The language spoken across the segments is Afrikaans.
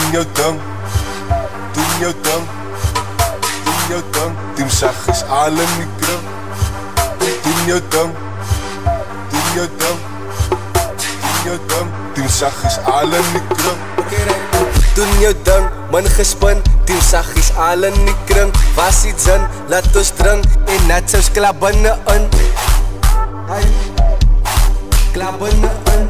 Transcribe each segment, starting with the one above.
Doen jou ding, doen jou ding, doen jou ding. Team Saggies al in die kring. Doen jou ding, doen jou ding, doen jou ding. Team Saggies al in die kring. Doen jou ding, man gespin. Team Saggies al in die kring. Was die zin, laat ons drink. En net soos klap binnenin. Klap binnein.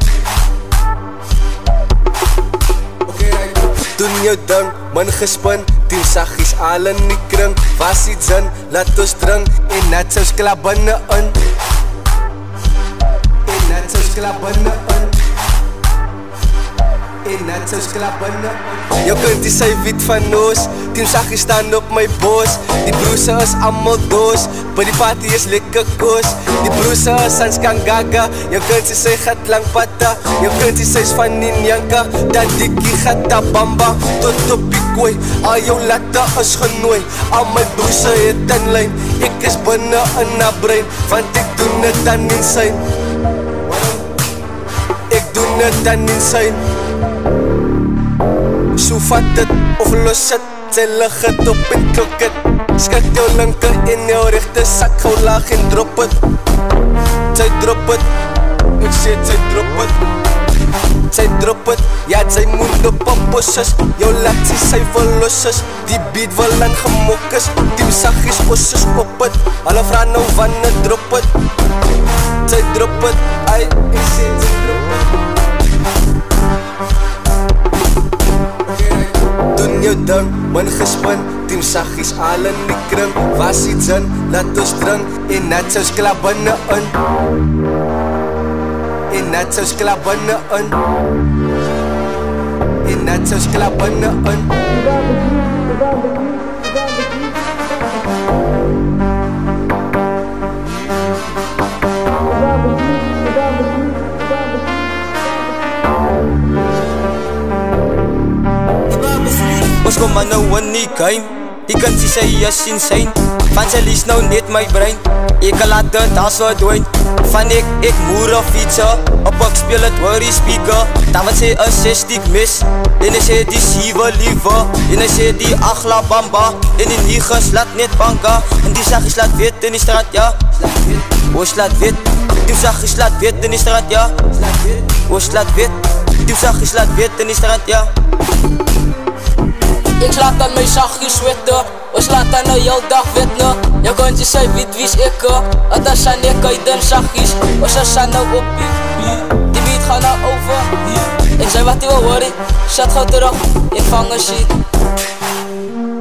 Doen jou ding, man gespin. Team Saggies al in die kring. Was die zin, laat ons drink. En net soos klap binnein. En net soos klap binnein. En net soos klap binnein. Jou kind is sy wit van noos. Team Saggies staan op my bos. Die broese is allemaal doos. By die party is lekker koos. Die broese is ans kangaga. Jou kind is sy gat lang pata. Jou kind is sy van Ninjanka. Dat dikkie gata bamba. Tot op die kooi. Al jou latte is genooi. Al my broese het in lijn. Ek is binne in na brein. Want ek doen het aan insyn. Ek doen het aan insyn. So vat het of los het. Sy lig het op en klok het. Skat jou linker in jou rechte sak. Gauw laag en drop het. Sy drop het. Ek sê sy drop het. Sy drop het. Ja, sy moet op pos is. Jou laat sy verlos is. Die beat wil aan gemok is. Team Saggies os is op het. Alle vraag nou wanneer drop het. Sy drop het. Ai, ek sê sy drop het. Doen jou ding, man gespin. Team Saggies al in die kring. Was die zin, laat ons drink. En net soos klap binnein. En net soos klap binnein. En net soos klap binnein. Ons kom maar nou in die game. Die kind sy is insane. Van sy lies nou net my brein. Ek laat dit as wat doen. Van ek moer of fietser. Op ek speel het hoor die speaker. Dan wat sy is 60 mis. En hy sê die 7 liever. En hy sê die 8 la bamba. En die 9 laat net banka. En die Saggies laat weet in die straat, ja. Ons laat weet. Die Saggies laat weet in die straat, ja. Ons laat weet. Die Saggies laat weet in die straat, ja. Ek slaat aan my Saggies wette. Ons laat aan nou jou dag weet nou. Jou kantje sy weet wie's ek. Het as aan ek uit in Saggies. Ons is aan nou op die beat gaan nou over. En sy wat jy wil hoor, sit gauw terug. Ek vang een shit.